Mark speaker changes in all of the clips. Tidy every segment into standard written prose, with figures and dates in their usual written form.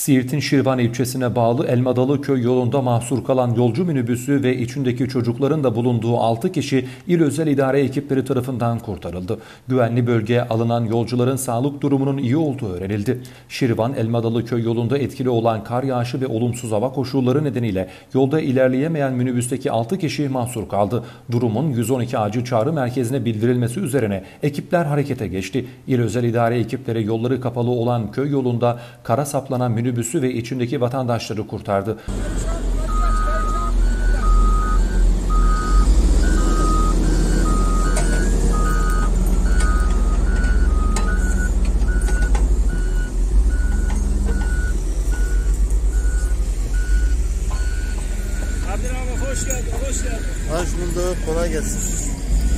Speaker 1: Siirt'in Şirvan ilçesine bağlı Elmadalı köy yolunda mahsur kalan yolcu minibüsü ve içindeki çocukların da bulunduğu 6 kişi İl Özel İdare ekipleri tarafından kurtarıldı. Güvenli bölgeye alınan yolcuların sağlık durumunun iyi olduğu öğrenildi. Şirvan Elmadalı köy yolunda etkili olan kar yağışı ve olumsuz hava koşulları nedeniyle yolda ilerleyemeyen minibüsteki 6 kişi mahsur kaldı. Durumun 112 acil çağrı merkezine bildirilmesi üzerine ekipler harekete geçti. İl Özel İdare ekipleri yolları kapalı olan köy yolunda kara saplanan minibüsü ve içindeki vatandaşları kurtardı.
Speaker 2: Kadir abi hoş geldin, hoş geldin.
Speaker 3: Hoş bulduk, kolay gelsin.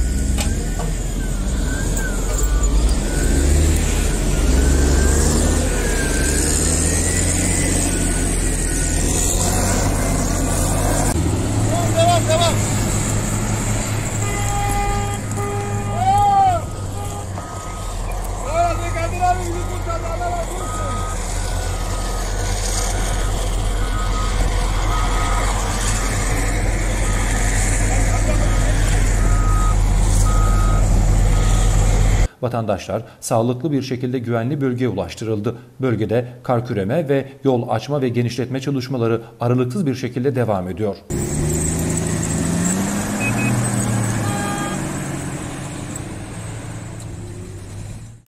Speaker 2: Devam. Kadir abi bizi kurtardı, Allah razı olsun.
Speaker 1: Vatandaşlar sağlıklı bir şekilde güvenli bölgeye ulaştırıldı. Bölgede kar küreme ve yol açma ve genişletme çalışmaları aralıksız bir şekilde devam ediyor.